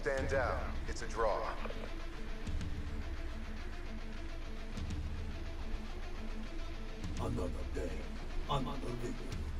stand down. It's a draw. Another day, another victory.